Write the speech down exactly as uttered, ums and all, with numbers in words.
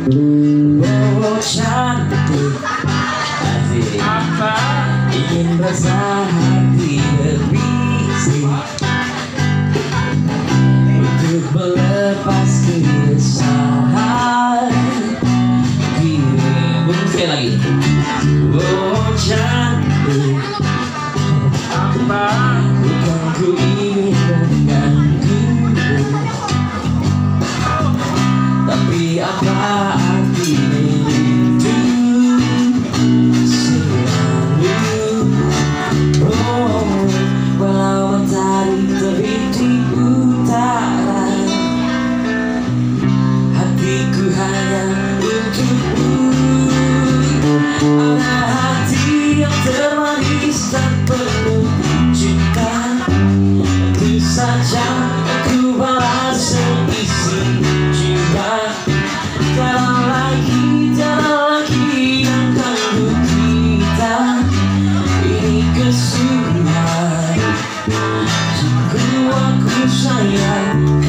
Oh cantik, asik. Apa? Ingin rasa hati berbisik untuk melepas keresahan dirimu. Sekali lagi. Oh cantik, Apa? bukan ku ingin mengganggu, tapi apa artinya itu selalu. Oh, walau matahari terbit di utara, hatiku hanya untukmu. Ada hati yang termanis dan penuh cinta, tentu saja aku balas seisi jiwa. Jangan lagi, jangan lagi yang ganggu kita. Ini kesulitan, sungguh aku sayang.